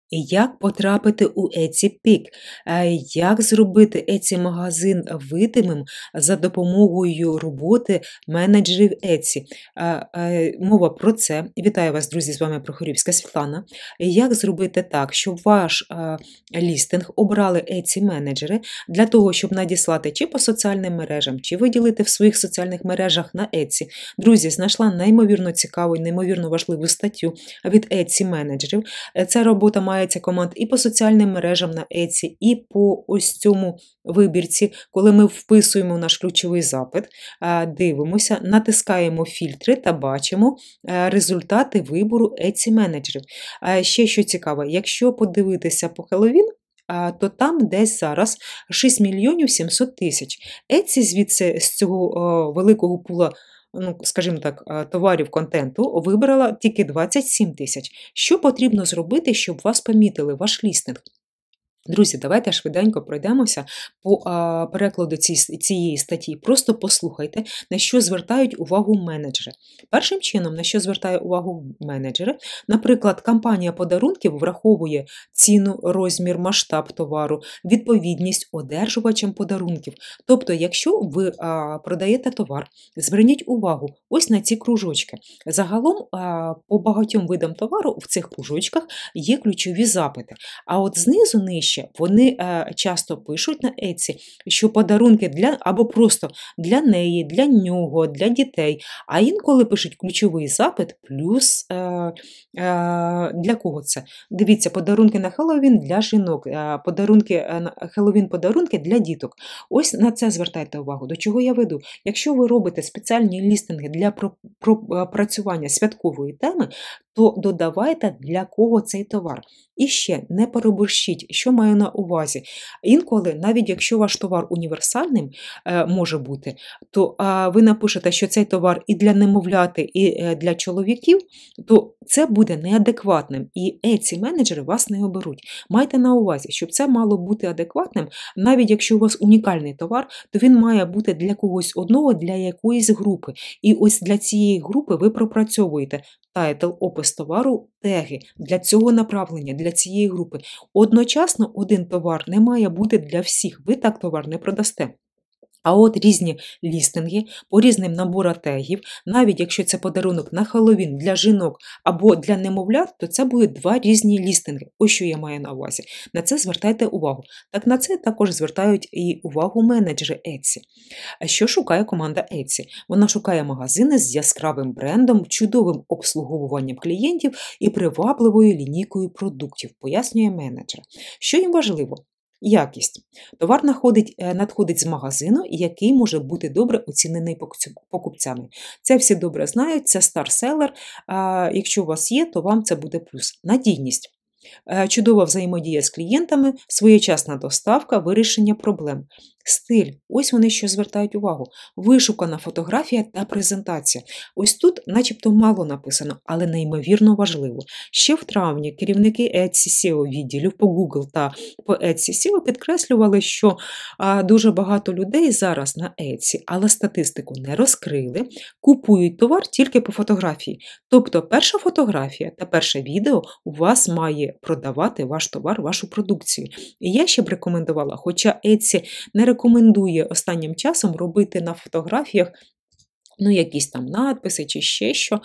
Як потрапити у Etsy Pick? Як зробити Etsy-магазин видимим за допомогою роботи менеджерів Etsy? Мова про це. Вітаю вас, друзі! З вами Прохорівська Світлана. Як зробити так, щоб ваш лістинг обрали Etsy-менеджери для того, щоб надіслати чи по соціальним мережам, чи виділити в своїх соціальних мережах на Etsy? Друзі, знайшла неймовірно цікаву і неймовірно важливу статтю від Etsy-менеджерів. Ця робота мається команд і по соціальним мережам на Etsy, і по ось цьому вибірці, коли ми вписуємо наш ключовий запит, дивимося, натискаємо фільтри та бачимо результати вибору Etsy-менеджерів. Ще що цікаво, якщо подивитися по Halloween, то там десь зараз 6 мільйонів 700 тисяч. Etsy звідси з цього великого пула, скажімо так, товарів контенту вибрала тільки 27 тисяч. Що потрібно зробити, щоб вас помітили, ваш лістинг? Друзі, давайте швиденько пройдемося по перекладу цієї статті. Просто послухайте, на що звертають увагу менеджери. Першим чином, на що звертає увагу менеджери, наприклад, кампанія подарунків враховує ціну, розмір, масштаб товару, відповідність одержувачам подарунків. Тобто, якщо ви продаєте товар, зверніть увагу ось на ці кружочки. Загалом, по багатьом видам товару в цих кружочках є ключові запити. А от знизу нижче вони часто пишуть на Etsy, що подарунки або просто для неї, для нього, для дітей, а інколи пишуть ключовий запит плюс для кого це? Дивіться, подарунки на Хеллоуін для жінок, Хеллоуін-подарунки для діток. Ось на це звертайте увагу. До чого я веду? Якщо ви робите спеціальні лістинги для пропрацювання святкової теми, то додавайте, для кого цей товар. І ще не переборщіть, що маю на увазі. Інколи, навіть якщо ваш товар універсальним може бути, то ви напишете, що цей товар і для немовляти, і для чоловіків, то це буде неадекватним. І Etsy-менеджери вас не оберуть. Майте на увазі, щоб це мало бути адекватним, навіть якщо у вас унікальний товар, то він має бути для когось одного, для якоїсь групи. І ось для цієї групи ви пропрацьовуєте тайтл, опис товару, теги для цього направлення, для цієї групи. Одночасно один товар не має бути для всіх, ви так товар не продасте. А от різні лістинги по різним наборам тегів, навіть якщо це подарунок на Хеллоуін для жінок або для немовлят, то це будуть два різні лістинги. Ось що я маю на увазі. На це звертайте увагу. Так на це також звертають і увагу менеджери Etsy. А що шукає команда Etsy? Вона шукає магазини з яскравим брендом, чудовим обслуговуванням клієнтів і привабливою лінійкою продуктів, пояснює менеджер. Що їм важливо? Якість. Товар надходить з магазину, який може бути добре оцінений покупцями. Це всі добре знають, це старселер. Якщо у вас є, то вам це буде плюс. Надійність. Чудова взаємодія з клієнтами, своєчасна доставка, вирішення проблем. Стиль. Ось вони що звертають увагу. Вишукана фотографія та презентація. Ось тут начебто мало написано, але неймовірно важливо. Ще в травні керівники Etsy SEO відділів по Google та по Etsy SEO підкреслювали, що дуже багато людей зараз на Etsy, але статистику не розкрили, купують товар тільки по фотографії. Тобто перша фотографія та перше відео у вас має продавати ваш товар, вашу продукцію. І я ще б рекомендувала, хоча Etsy не рекомендує останнім часом робити на фотографіях якісь там надписи чи ще що.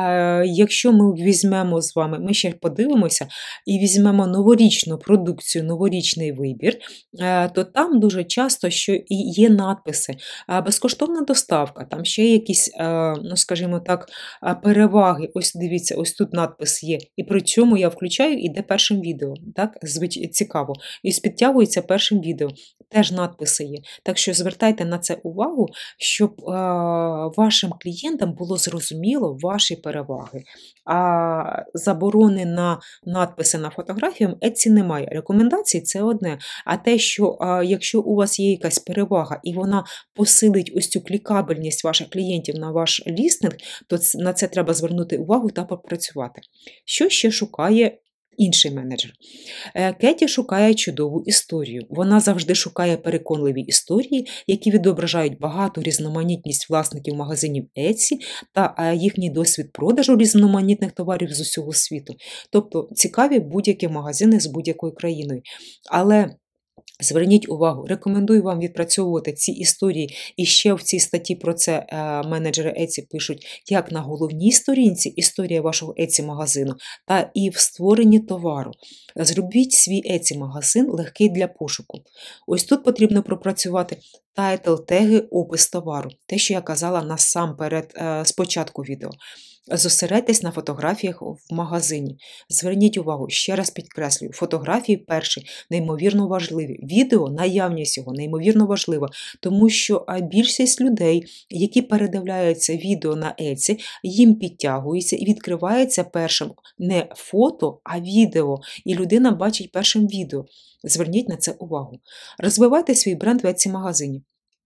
Якщо ми візьмемо з вами, ми ще подивимося, і візьмемо новорічну продукцію, новорічний вибір, то там дуже часто що і є надписи. Безкоштовна доставка, там ще якісь, скажімо так, переваги. Ось дивіться, ось тут надпис є. І при цьому я включаю, іде першим відео. Так? Цікаво. І підтягується першим відео. Теж надписи є. Так що звертайте на це увагу, щоб вашим клієнтам було зрозуміло ваші переваги. А заборони на надписи на фотографіях Etsy немає. Рекомендації – це одне. А те, що якщо у вас є якась перевага і вона посилить ось цю клікабельність ваших клієнтів на ваш лістинг, то на це треба звернути увагу та попрацювати. Що ще шукає Інший менеджер. Кеті шукає чудову історію. Вона завжди шукає переконливі історії, які відображають багату різноманітність власників магазинів Etsy та їхній досвід продажу різноманітних товарів з усього світу. Тобто цікаві будь-які магазини з будь-якою країною. Але зверніть увагу, рекомендую вам відпрацьовувати ці історії, і ще в цій статті про це менеджери Etsy пишуть, як на головній сторінці історія вашого Etsy-магазину, та і в створенні товару. Зробіть свій Etsy-магазин легкий для пошуку. Ось тут потрібно пропрацювати тайтл, теги, опис товару. Те, що я казала насамперед спочатку відео. Зосередьтесь на фотографіях в магазині. Зверніть увагу, ще раз підкреслюю, фотографії перші неймовірно важливі. Відео, наявність його неймовірно важлива, тому що більшість людей, які передивляються відео на Etsy, їм підтягується і відкривається першим не фото, а відео. І людина бачить першим відео. Зверніть на це увагу. Розвивайте свій бренд в Etsy-магазині.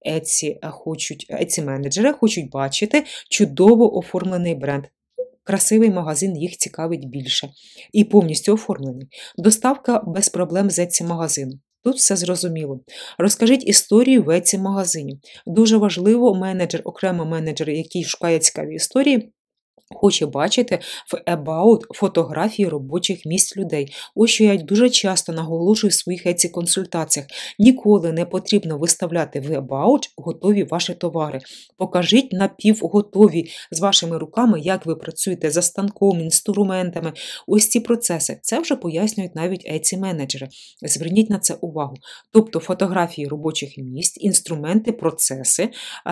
Etsy-менеджери хочуть бачити чудово оформлений бренд. Красивий магазин їх цікавить більше. І повністю оформлений. Доставка без проблем з Etsy-магазину. Тут все зрозуміло. Розкажіть історію в Etsy-магазині. Дуже важливо, окремо менеджер, який шукає цікаві історії, хоче бачити в About фотографії робочих місць людей. Ось що я дуже часто наголошую в своїх Etsy-консультаціях. Ніколи не потрібно виставляти в About готові ваші товари. Покажіть напівготові з вашими руками, як ви працюєте за станком, інструментами. Ось ці процеси. Це вже пояснюють навіть Etsy-менеджери. Зверніть на це увагу. Тобто фотографії робочих місць, інструменти, процеси.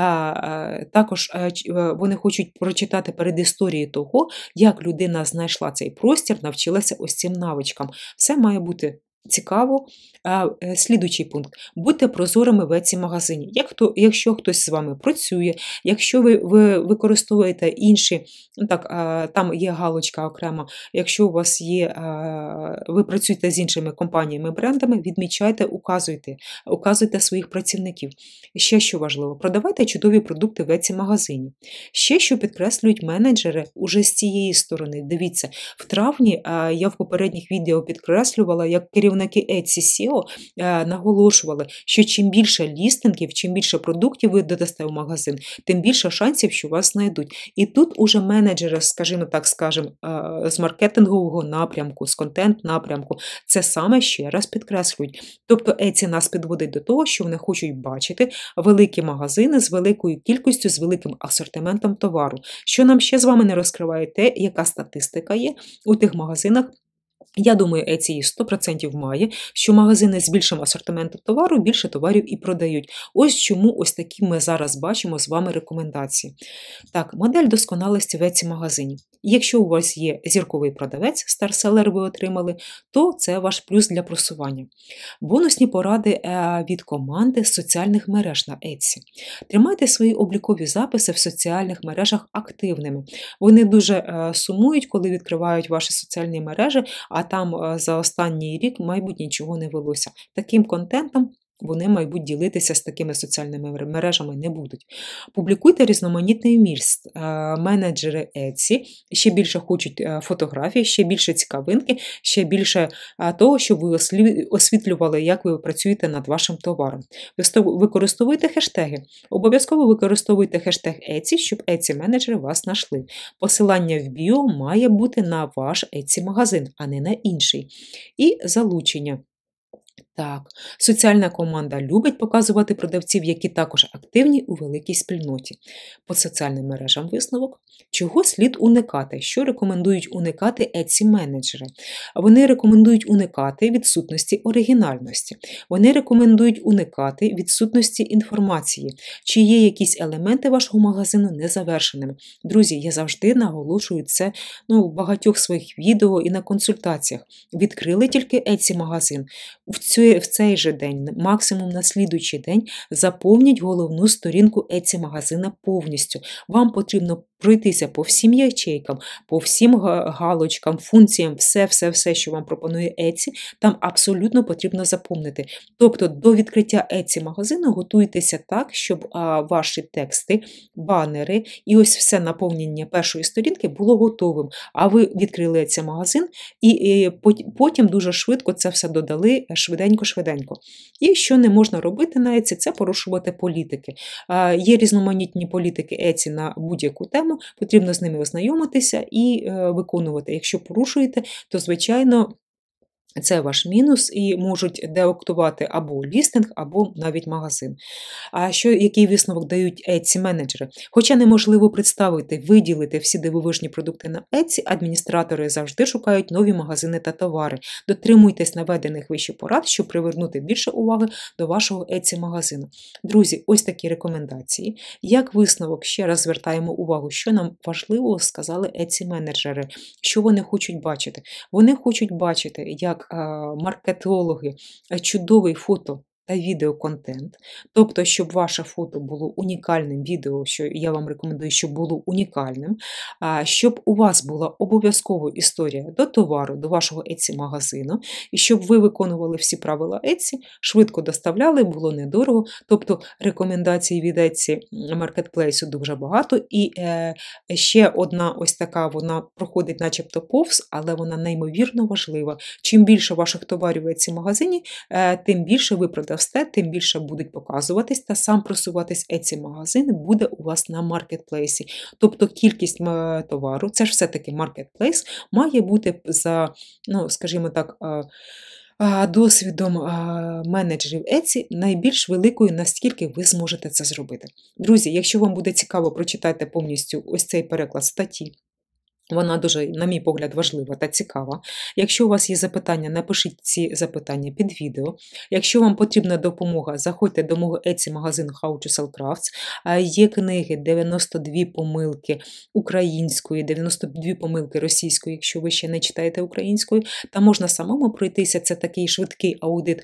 Також вони хочуть прочитати передісторію того, як людина знайшла цей простір, навчилася ось цим навичкам. Все має бути цікаво. Слідуючий пункт. Будьте прозорими в Etsy-магазині. Якщо хтось з вами працює, якщо ви використовуєте інші, там є галочка окремо, якщо у вас є, ви працюєте з іншими компаніями, брендами, відмічайте, указуйте своїх працівників. Ще що важливо, продавайте чудові продукти в Etsy-магазині. Ще що підкреслюють менеджери уже з цієї сторони. Дивіться, в травні я в попередніх відео підкреслювала, як керівники Etsy SEO наголошували, що чим більше лістингів, чим більше продуктів ви додасте в магазин, тим більше шансів, що вас знайдуть. І тут уже менеджери, з маркетингового напрямку, з контент-напрямку, це саме ще раз підкреслюють. Тобто Etsy нас підводить до того, що вони хочуть бачити великі магазини з великою кількістю, з великим асортиментом товару. Що нам ще з вами не розкриває те, яка статистика є у тих магазинах. Я думаю, Etsy її 100% має, що магазини з більшим асортиментом товару більше товарів і продають. Ось чому ось такі ми зараз бачимо з вами рекомендації. Так, модель досконалості в Etsy-магазині. Якщо у вас є зірковий продавець, старселер ви отримали, то це ваш плюс для просування. Бонусні поради від команди з соціальних мереж на Etsy. Тримайте свої облікові записи в соціальних мережах активними. Вони дуже сумують, коли відкривають ваші соціальні мережі, а там за останній рік, мабуть, нічого не велося. Таким контентом вони, мабуть, ділитися з такими соціальними мережами не будуть. Публікуйте різноманітний вміст. Менеджери Etsy ще більше хочуть фотографій, ще більше цікавинки, ще більше того, щоб ви освітлювали, як ви працюєте над вашим товаром. Використовуйте хештеги. Обов'язково використовуйте хештег Etsy, щоб Etsy-менеджери вас знайшли. Посилання в біо має бути на ваш Etsy-магазин, а не на інший. І залучення. Так, соціальна команда любить показувати продавців, які також активні у великій спільноті. По соціальним мережам висновок. Чого слід уникати? Що рекомендують уникати Etsy-менеджери? Вони рекомендують уникати відсутності оригінальності. Вони рекомендують уникати відсутності інформації. Чи є якісь елементи вашого магазину незавершеними? Друзі, я завжди наголошую це в багатьох своїх відео і на консультаціях. Відкрили тільки Etsy-магазин. В цей же день, максимум на слідуючий день, заповніть головну сторінку Etsy-магазина повністю. Вам потрібно пройтися по всім ячейкам, по всім галочкам, функціям, все, що вам пропонує Etsy, там абсолютно потрібно заповнити. Тобто до відкриття Etsy магазину готуйтеся так, щоб ваші тексти, банери і ось все наповнення першої сторінки було готовим. А ви відкрили Etsy магазин і потім дуже швидко це все додали, швиденько. І що не можна робити на Etsy, це порушувати політики. Є різноманітні політики Etsy на будь-яку тему, потрібно з ними ознайомитися і виконувати. Якщо порушуєте, то, звичайно, це ваш мінус і можуть деактувати або лістинг, або навіть магазин. А який висновок дають Etsy-менеджери? Хоча неможливо представити, виділити всі дивовижні продукти на Etsy, адміністратори завжди шукають нові магазини та товари. Дотримуйтесь наведених вище порад, щоб привернути більше уваги до вашого Etsy-магазину. Друзі, ось такі рекомендації. Як висновок, ще раз звертаємо увагу, що нам важливо сказали Etsy-менеджери, що вони хочуть бачити. Вони хочуть бачити, як маркетологи, чудовий фото та відеоконтент, тобто, щоб ваше фото було унікальним, відео, що я вам рекомендую, щоб було унікальним, щоб у вас була обов'язково історія до товару, до вашого Etsy-магазину, і щоб ви виконували всі правила Etsy, швидко доставляли, було недорого, тобто рекомендацій від Etsy маркетплейсу дуже багато, і ще одна ось така, вона проходить начебто повз, але вона неймовірно важлива. Чим більше ваших товарів в Etsy-магазині, тим більше ви продасте, тим більше будуть показуватись та сам просуватись Etsy-магазин буде у вас на маркетплейсі. Тобто кількість товару, це ж все-таки маркетплейс, має бути за, скажімо так, досвідом менеджерів Etsy найбільш великою, наскільки ви зможете це зробити. Друзі, якщо вам буде цікаво, прочитайте повністю ось цей переклад статті. Вона дуже, на мій погляд, важлива та цікава. Якщо у вас є запитання, напишіть ці запитання під відео. Якщо вам потрібна допомога, заходьте до мого Etsy-магазину How to Sell Crafts. Є книги 92 помилки українською, 92 помилки російською, якщо ви ще не читаєте українською. Та можна самому пройтися, це такий швидкий аудит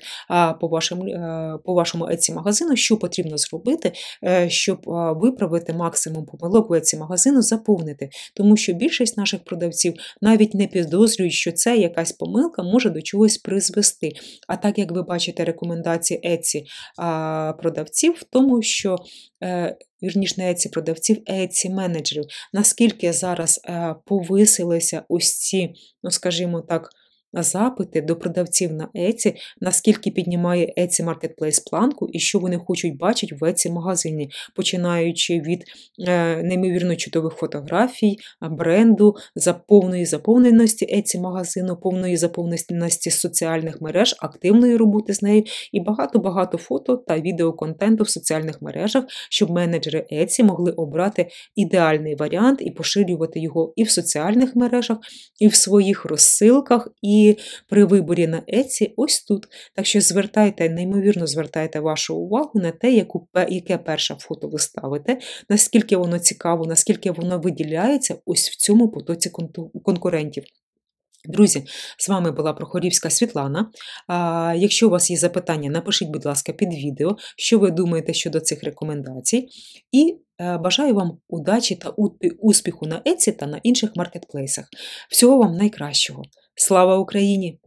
по вашому Etsy-магазину, що потрібно зробити, щоб виправити максимум помилок у Etsy-магазину, заповнити. Тому що більшість наших продавців навіть не підозрюють, що це якась помилка може до чогось призвести. А так, як ви бачите рекомендації Etsy продавців в тому, що, вірніше, не Etsy продавців, Etsy менеджерів, наскільки зараз повисилися ось ці, скажімо так, запити до продавців на Etsy, наскільки піднімає Etsy Marketplace планку і що вони хочуть бачити в Etsy-магазині, починаючи від неймовірно чудових фотографій, бренду, повної заповненості Etsy-магазину, повної заповненості соціальних мереж, активної роботи з нею і багато-багато фото та відеоконтенту в соціальних мережах, щоб менеджери Etsy могли обрати ідеальний варіант і поширювати його і в соціальних мережах, і в своїх розсилках, і при виборі на Etsy ось тут. Так що неймовірно звертайте вашу увагу на те, яке перше фото ви ставите, наскільки воно цікаво, наскільки воно виділяється ось в цьому потоці конкурентів. Друзі, з вами була Прохорівська Світлана. Якщо у вас є запитання, напишіть, будь ласка, під відео, що ви думаєте щодо цих рекомендацій. І бажаю вам удачі та успіху на Etsy та на інших маркетплейсах. Всього вам найкращого. Слава Україні!